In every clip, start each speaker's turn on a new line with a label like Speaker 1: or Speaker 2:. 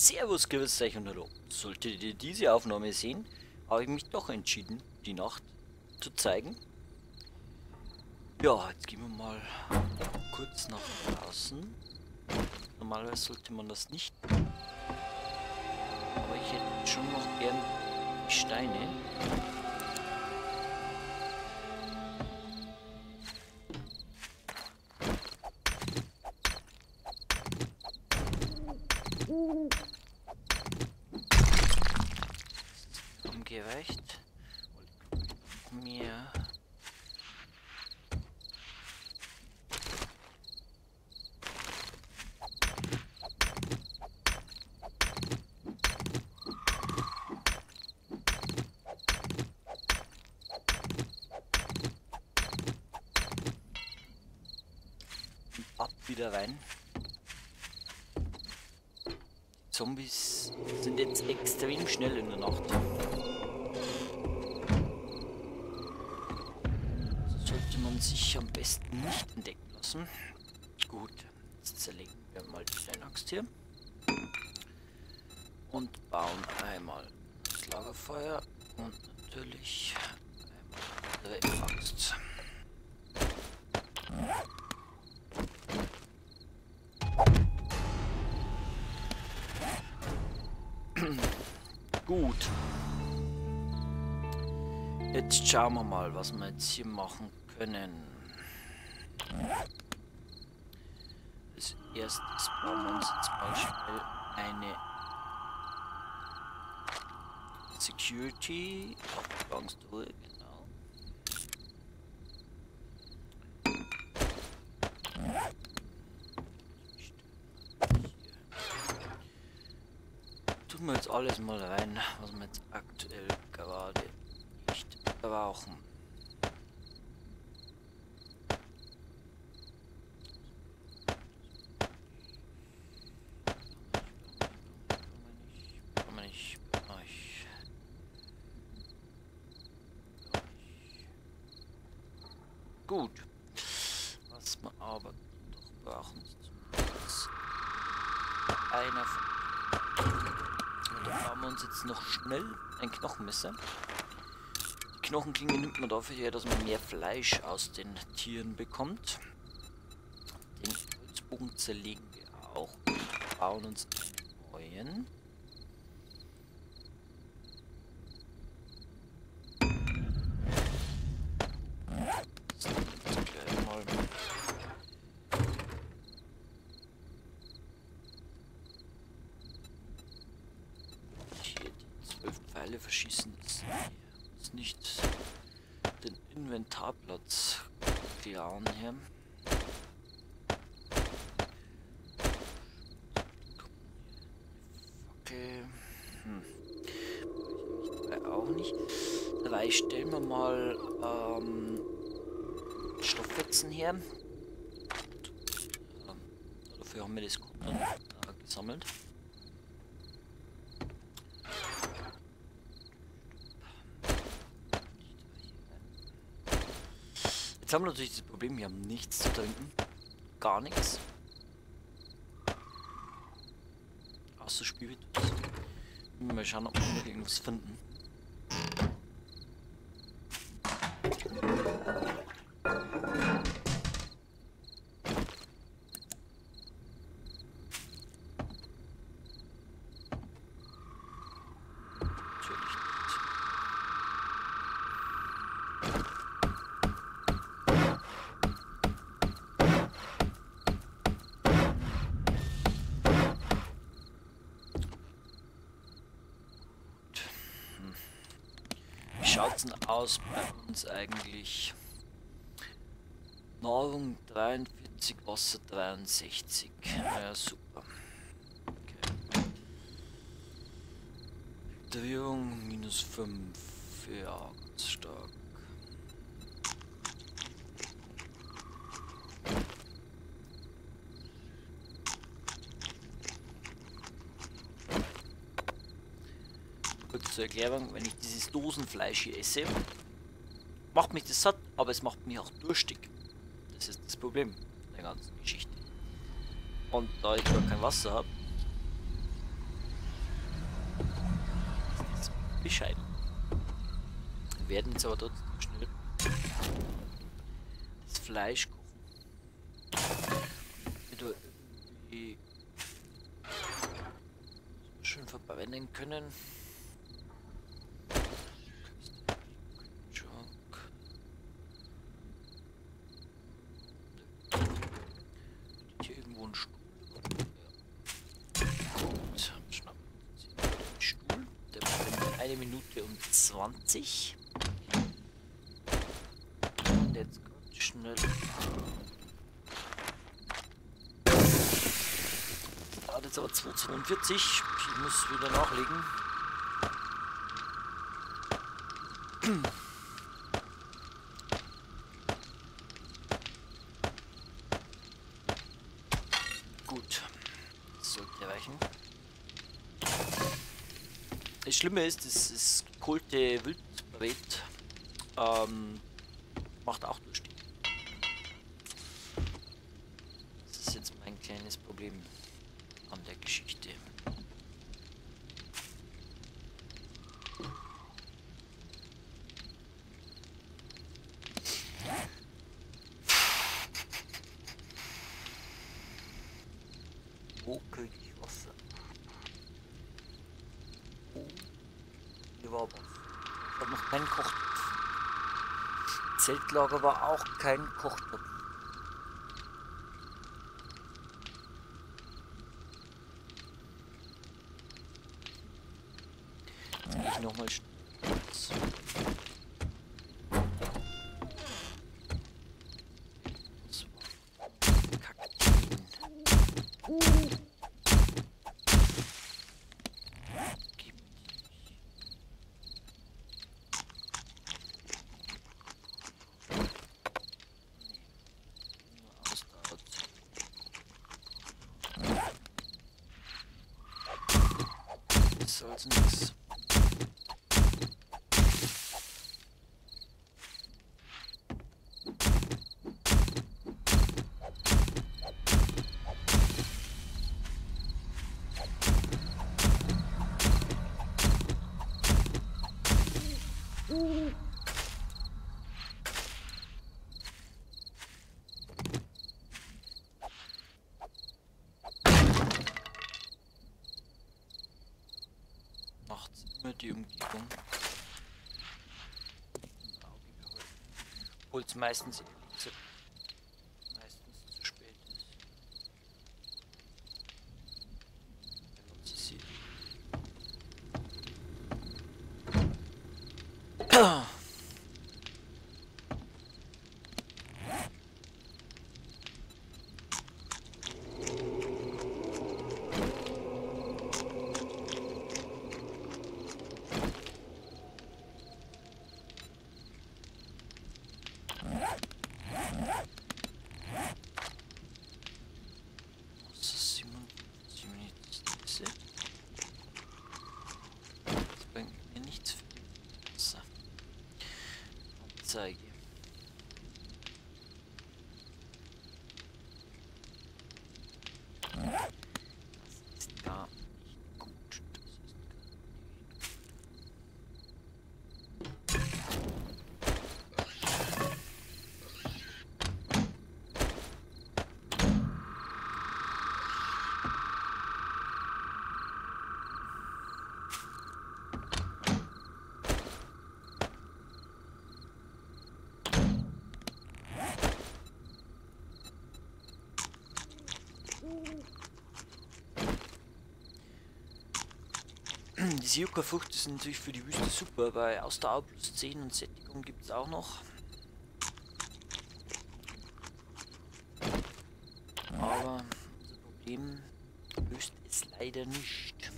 Speaker 1: Servus, grüß euch und hallo. Solltet ihr diese Aufnahme sehen, habe ich mich doch entschieden, die Nacht zu zeigen. Ja, jetzt gehen wir mal kurz nach draußen. Normalerweise sollte man das nicht. Aber ich hätte schon noch gern die Steine. Haben gereicht. Mehr. Ab wieder rein. Die Zombies sind jetzt extrem schnell in der Nacht. Sollte man sich am besten nicht entdecken lassen. Gut, jetzt zerlegen wir mal die Steinaxt hier. Und bauen einmal das Lagerfeuer und natürlich einmal unsere Axt. Gut. Jetzt schauen wir mal, was wir jetzt hier machen können. Als erstes bauen wir uns jetzt mal schnell eine Security Aufgangstruhe, genau. Tun wir jetzt alles mal rein, was wir jetzt aktuell gerade nicht brauchen. Gut. Was wir aber doch brauchen, ist einer von. Und da bauen wir uns jetzt noch schnell ein Knochenmesser. Die Knochenklinge nimmt man dafür her, dass man mehr Fleisch aus den Tieren bekommt. Den Holzbogen zerlegen wir auch und bauen uns einen neuen. Pfeile verschießen ist nicht den Inventarplatz klauen hier. Fackel. Auch nicht. Dabei stellen wir mal Stofffetzen her. Dafür haben wir das gesammelt. Jetzt haben wir natürlich das Problem, wir haben nichts zu trinken. Gar nichts. Außer Spiritus. Mal schauen, ob wir noch irgendwas finden. Schaut's denn aus bei uns eigentlich? Nahrung 43, Wasser 63. Ja, super. Okay. Drehung -5. Ja, ganz stark. Kurz zur Erklärung, wenn ich dieses Dosenfleisch hier esse, macht mich das satt, aber es macht mich auch durstig. Das ist das Problem der ganzen Geschichte. Und da ich gar kein Wasser habe, bescheiden. Wir werden jetzt aber trotzdem schnell das Fleisch kochen. Wieder irgendwie schön verwenden können. Hier irgendwo ein Stuhl. Ja. Gut, schnappen wir den Stuhl. Der wird 1 Minute und 20. Und jetzt ganz schnell. Dauert jetzt aber 2,42. Ich muss wieder nachlegen. Gut, das sollte reichen. Das Schlimme ist, das gekohlte Wildbret macht auch Durst. Das ist jetzt mein kleines Problem an der Geschichte. Wo kriege ich Wasser? Oh, hier war was. Ich habe noch keinen Kochtopf. Zeltlager war auch kein Kochtopf. Jetzt gehe ich nochmal schnell. Also nichts. Nachts immer die Umgebung im Auge behalten. Obwohl es meistens zu spät ist. Wenn sie sieht. Das bringt mir nichts für so. Anzeige. Das ist gar nicht gut. Diese Yucca-Frucht ist natürlich für die Wüste super, weil Ausdauer plus 10 und Sättigung gibt es auch noch. Aber unser Problem löst es leider nicht.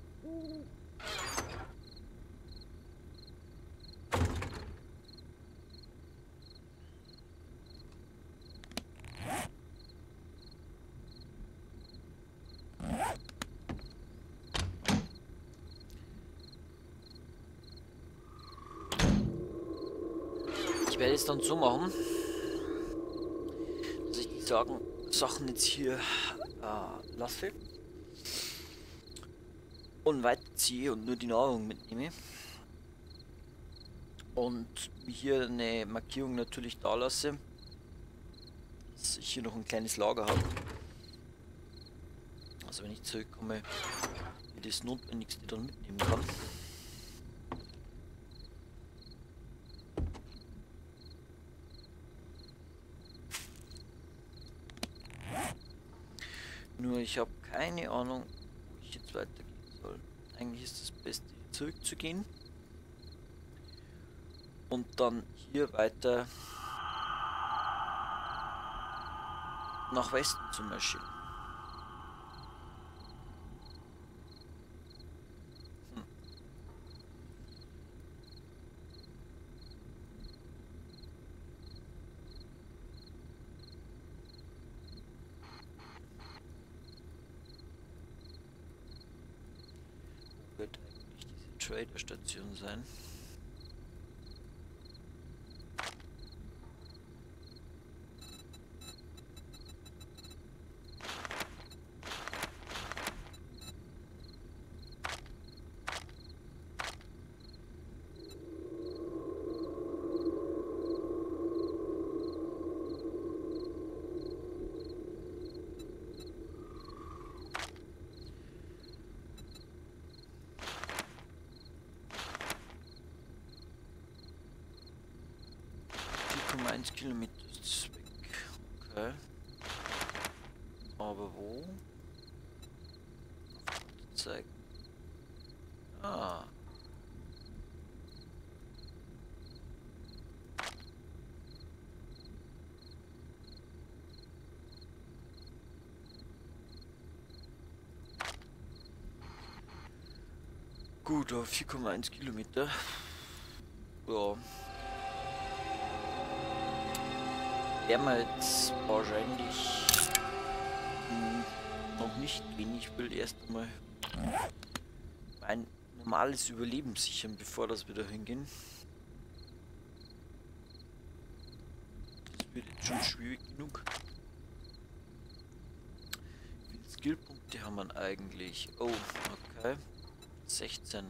Speaker 1: Ich werde es dann so machen, dass ich die Sachen jetzt hier lasse und weiterziehe und nur die Nahrung mitnehme. und hier eine Markierung natürlich da lasse, dass ich hier noch ein kleines Lager habe. Also wenn ich zurückkomme, mir das Notwendigste dann mitnehmen kann. Nur ich habe keine Ahnung, wo ich jetzt weitergehen soll. Eigentlich ist das Beste, hier zurückzugehen und dann hier weiter nach Westen zu marschieren. Wo wird eigentlich diese Trader-Station sein? Eins Kilometer ist weg. Okay. Aber wo? Zeigen. Ah. Gut, auf 4,1 Kilometer. Ja. Werden wir jetzt wahrscheinlich noch nicht gehen. Ich will erst einmal mein normales Überleben sichern, bevor das wieder hingehen. Das wird jetzt schon schwierig genug. Wie viele Skillpunkte haben wir eigentlich? Oh, okay. 16.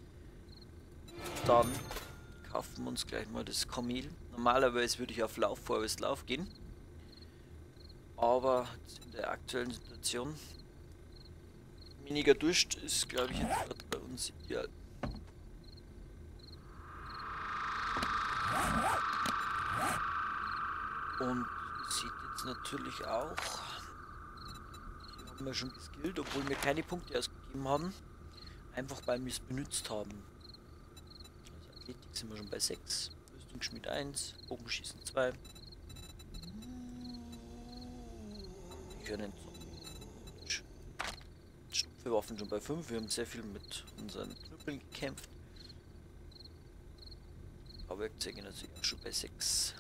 Speaker 1: Dann kaufen wir uns gleich mal das Kamel. Normalerweise würde ich auf Lauf vorwärts Lauf gehen. Aber in der aktuellen Situation weniger Durst ist, glaube ich, jetzt gerade bei uns ideal. Und sieht jetzt natürlich auch, hier haben wir schon geskillt, obwohl wir keine Punkte ausgegeben haben, einfach weil wir es benutzt haben. Also Athletik sind wir schon bei 6, Rüstungsschmied 1, Bogenschießen 2. Wir können Stupfewaffen schon bei 5, wir haben sehr viel mit unseren Knüppeln gekämpft. Aber Werkzeuge natürlich auch schon bei 6.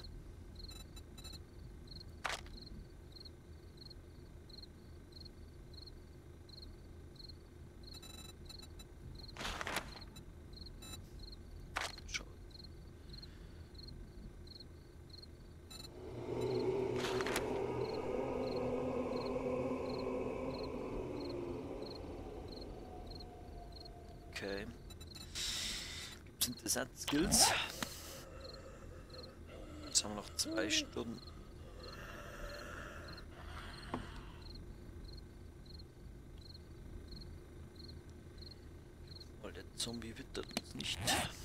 Speaker 1: Okay. Gibt es interessante Skills? Jetzt haben wir noch 2 Stunden. Weil der Zombie wittert uns nicht.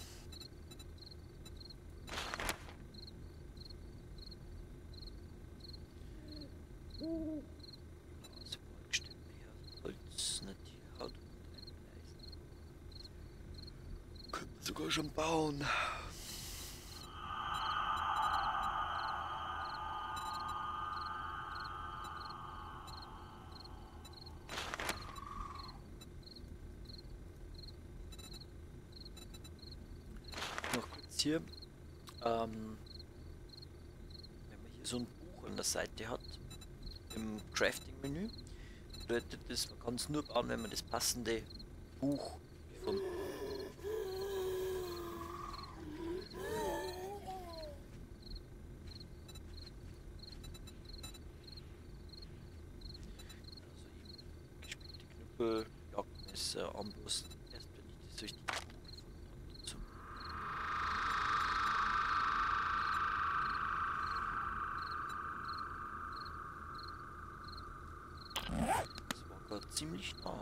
Speaker 1: Sogar schon bauen. Noch kurz hier. Wenn man hier so ein Buch an der Seite hat, im Crafting-Menü, bedeutet das, man kann es nur bauen, wenn man das passende Buch gefunden hat. Jagdmesser, Armbrust, erst wenn ich das richtige Buch gefunden habe dazu. ziemlich nah.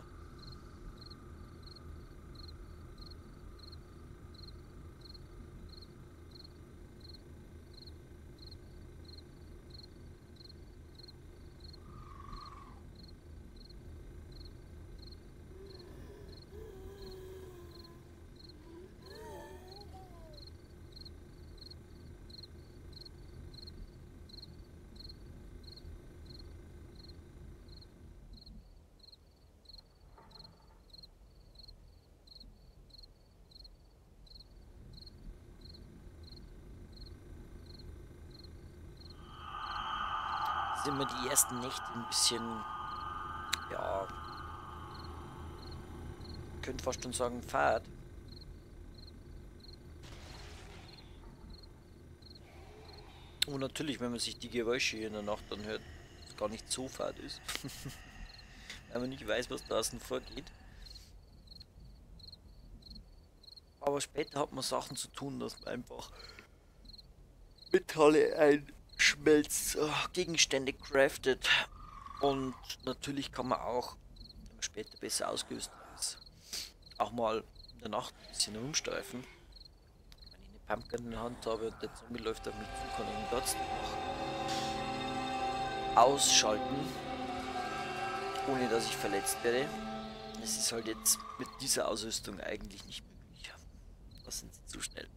Speaker 1: Sind immer die ersten Nächte ein bisschen, ja, könnte fast schon sagen, fad. Und natürlich, wenn man sich die Geräusche hier in der Nacht anhört, es gar nicht so fad ist. Weil man nicht weiß, was draußen vorgeht. Aber später hat man Sachen zu tun, dass man einfach Metalle einschmelzt, Gegenstände craftet. Und natürlich kann man auch, wenn man später besser ausgerüstet ist, auch mal in der Nacht ein bisschen rumstreifen. Wenn ich eine Pumpgun in der Hand habe und der Zombie läuft auf mich zu, kann ich ihn trotzdem noch ausschalten, ohne dass ich verletzt werde. Es ist halt jetzt mit dieser Ausrüstung eigentlich nicht möglich. Da sind sie zu schnell.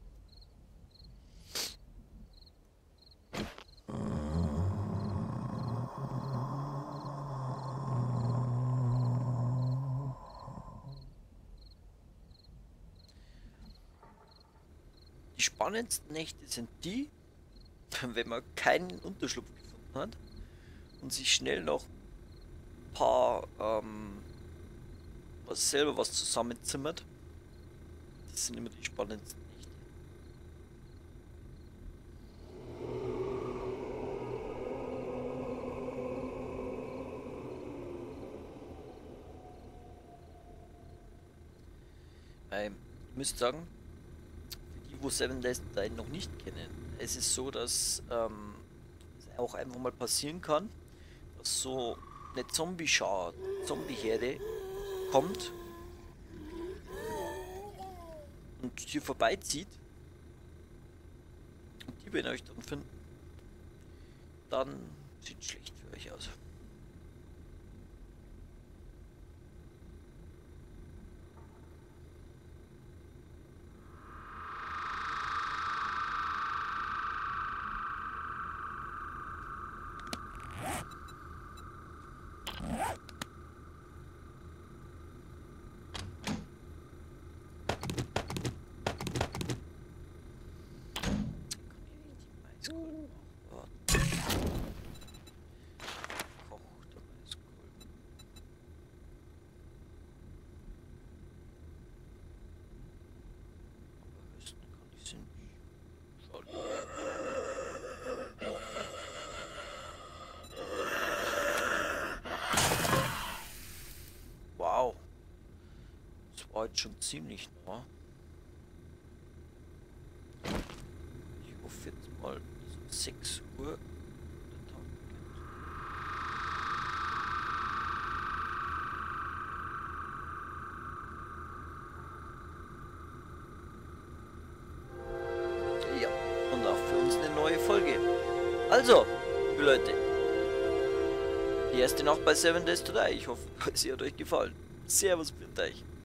Speaker 1: Die spannendsten Nächte sind die, wenn man keinen Unterschlupf gefunden hat und sich schnell noch ein paar selber was zusammenzimmert. Das sind immer die spannendsten Nächte. Ich müsste sagen, für die, wo Seven Days to Die noch nicht kennen, es ist so, dass es auch einfach mal passieren kann, dass so eine Zombie-Schar, Zombie-Herde kommt und hier vorbeizieht und die, wenn euch dann finden, dann sieht schlecht für euch aus. Wow, das war jetzt schon ziemlich nah. Ich hoffe jetzt mal, dass um 6 Uhr der Tag beginnt. Ja, und auch für uns eine neue Folge. Also, liebe Leute, die erste Nacht bei Seven Days to Die. Ich hoffe, sie hat euch gefallen. Servus mit euch.